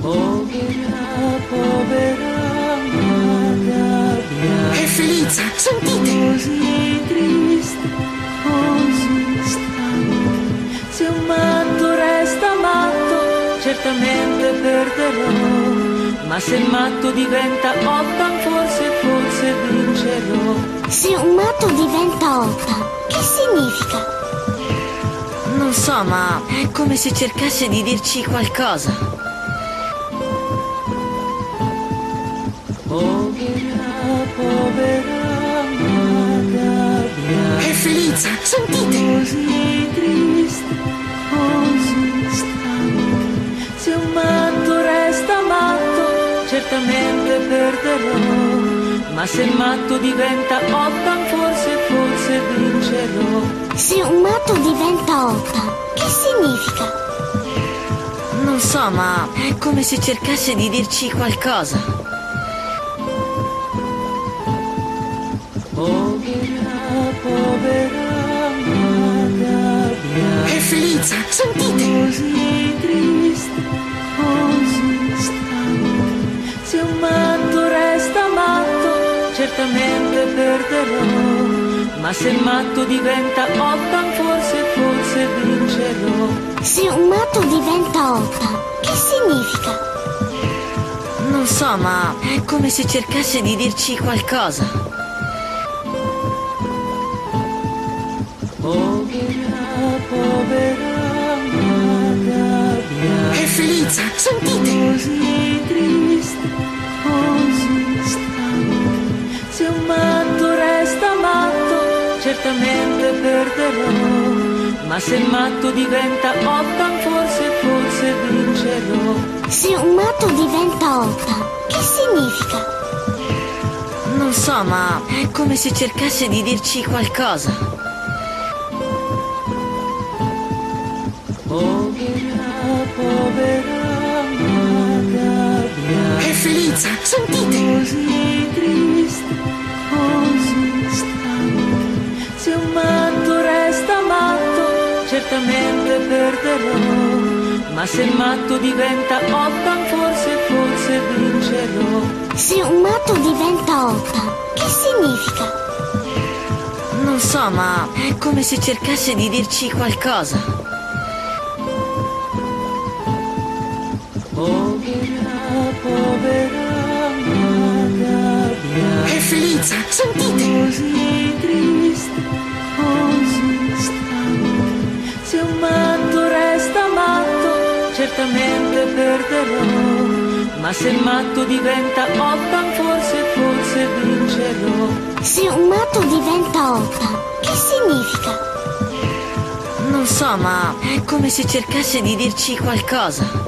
Povera, povera amata mia. È felice, sentite! Così triste, così stanco. Se un matto resta matto, certamente perderò. Ma se il matto diventa Ottan, forse vincerò. Se un matto diventa Ottan, che significa? Non so, ma è come se cercasse di dirci qualcosa. Povera, povera amata mia. È felice, sentite! Così triste, così stanco. Se un matto resta matto, certamente perderò. Ma se il matto diventa Ottan, forse vincerò. Se un matto diventa Ottan, che significa? Non so, ma è come se cercasse di dirci qualcosa. Povera, povera amata mia. È felice, sentite! Così triste, così stanco. Se un matto resta matto, certamente perderò. Ma se il matto diventa Ottan, forse vincerò. Se un matto diventa Ottan, che significa? Non so, ma è come se cercasse di dirci qualcosa. Povera, povera amata mia. È felice, sentite! Così triste, così stanco. Se un matto resta matto, certamente perderò. Ma se il matto diventa Ottan, forse vincerò. Se un matto diventa Ottan, che significa? Non so, ma è come se cercasse di dirci qualcosa. Povera, povera amata mia. È felice, sentite! Così triste, così stanco. Se un matto resta matto, certamente perderò. Ma se il matto diventa Ottan, forse vincerò. Se un matto diventa Ottan, che significa? Non so, ma è come se cercasse di dirci qualcosa. Povera, povera amata mia. È felice, sentite! Così triste, così stanco. Se un matto resta matto, certamente perderò. Ma se il matto diventa Ottan, forse vincerò. Se un matto diventa Ottan, che significa? Non so, ma è come se cercasse di dirci qualcosa.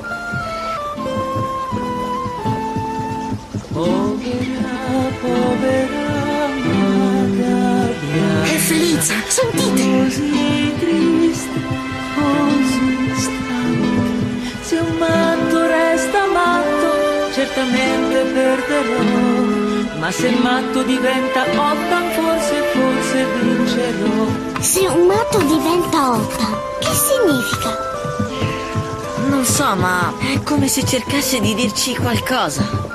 Povera, povera amata mia. È felice, sentite! Così triste, così stanco. Se un matto resta matto, certamente perderò. Ma se il matto diventa Ottan, forse vincerò. Se un matto diventa Ottan, che significa? Non so, ma è come se cercasse di dirci qualcosa.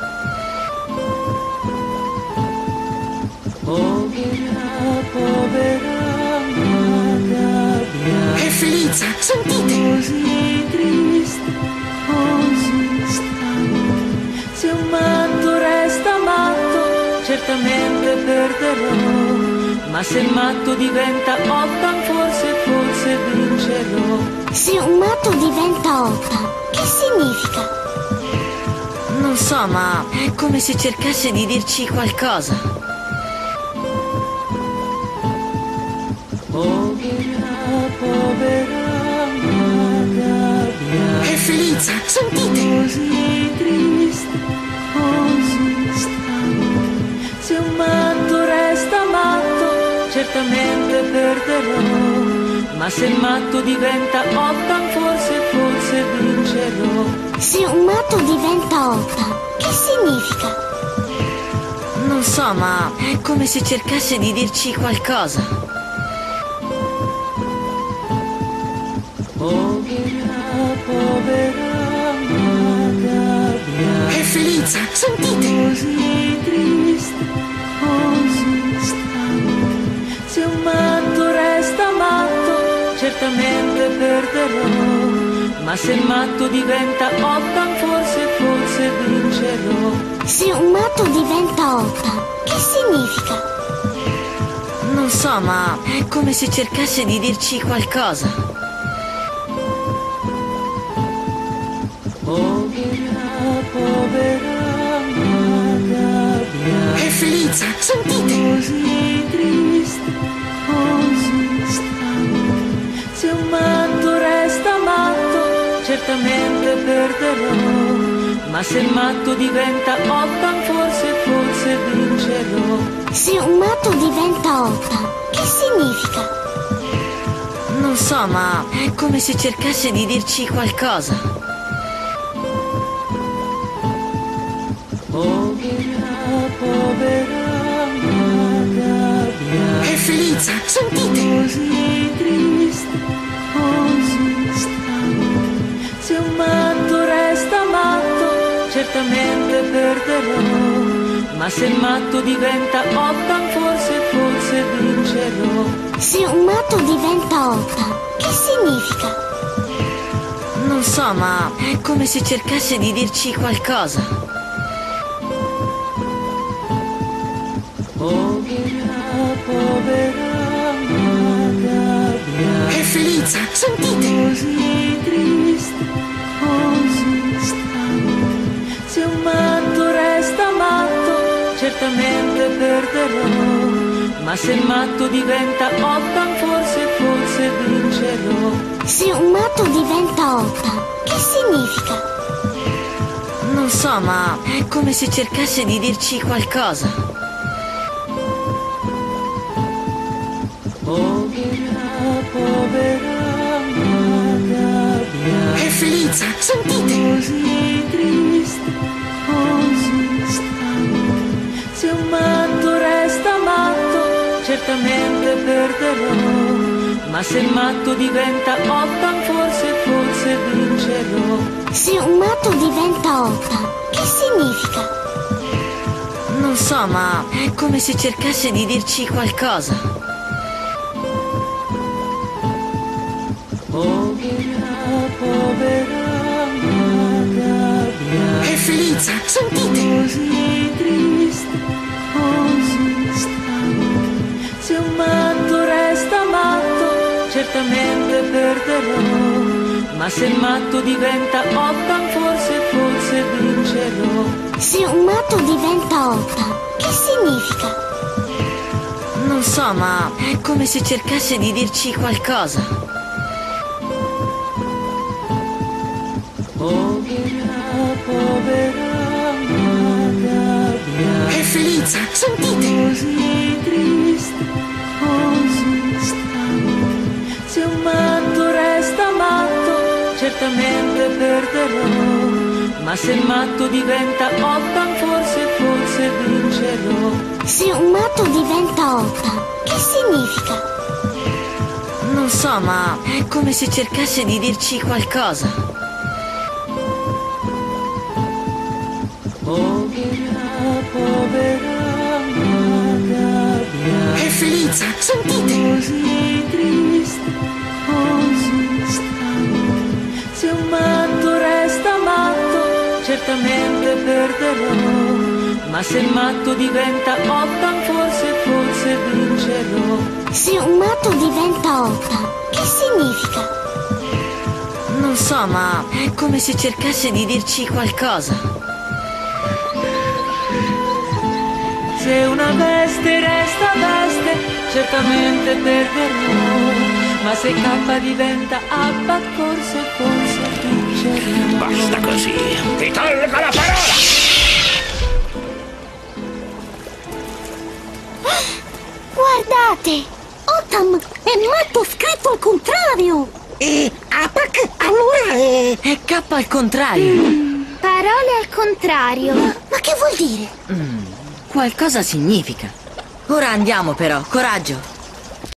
Povera, povera amata mia. È felice, sentite! Così triste, così stanco. Se un matto resta matto, certamente perderò. Ma se il matto diventa Ottan, forse vincerò. Se un matto diventa Ottan, che significa? Non so, ma è come se cercasse di dirci qualcosa. Povera, povera amata mia. È felice, sentite! Così triste, così stanco. Se un matto resta matto, certamente perderò. Ma se il matto diventa Ottan, forse vincerò. Se un matto diventa Ottan, che significa? Non so, ma è come se cercasse di dirci qualcosa. Povera, povera amata certamente perderò. Ma se il matto diventa Ottan, forse vincerò. Se un matto diventa Ottan, che significa? Non so, ma è come se cercasse di dirci qualcosa. Povera Magadia, È felice, sentite! così triste, così stanca. Se un matto resta matto, certamente perderò. Ma se il matto diventa Ottan, forse vincerò. Se un matto diventa Ottan, che significa? Non so, ma è come se cercasse di dirci qualcosa. Povera Magadia, È felice, sentite! così triste, così stanca. Se un matto resta matto, certamente perderò. Ma se il matto diventa Ottan, forse vincerò. Se un matto diventa Ottan, che significa? Non so, ma è come se cercasse di dirci qualcosa. Povera Magadia, È felice, sentite! così triste, così stanca. Se un matto resta matto, certamente perderò. Ma se il matto diventa Ottan, forse vincerò. Se un matto diventa Ottan, che significa? Non so, ma è come se cercasse di dirci qualcosa. Povera Magadia, È felice, sentite! così triste, così stanca. Se un matto resta matto, certamente perderò. Ma se il matto diventa Ottan, forse vincerò. Se un matto diventa Ottan, che significa? Non so, ma è come se cercasse di dirci qualcosa. Povera Magadia, È felice, sentite! così triste, così stanca. Se un matto resta matto, certamente perderò. Ma se il matto diventa Ottan, forse vincerò. Se un matto diventa Ottan, che significa? Non so, ma è come se cercasse di dirci qualcosa. Povera Magadia, È felice, sentite! così triste, così stanca. Se un matto resta matto, certamente perderò. Ma se il matto diventa Ottan, forse vincerò. Se un matto diventa Ottan, che significa? Non so, ma è come se cercasse di dirci qualcosa. Povera Magadia, È felice, sentite! così triste, così stanca. Se un matto resta matto, certamente perderò. Ma se il matto diventa Ottan, forse vincerò. Se un matto diventa Ottan, che significa? Non so, ma è come se cercasse di dirci qualcosa. Se una veste resta veste, certamente perderò. Ma se K diventa Abba, forse vincerò. Basta così, ti tolgo la parola! Guardate! Ottan è matto scritto al contrario! E Apak allora è... È K al contrario. Parole al contrario. Ma che vuol dire? Qualcosa significa. Ora andiamo però, coraggio.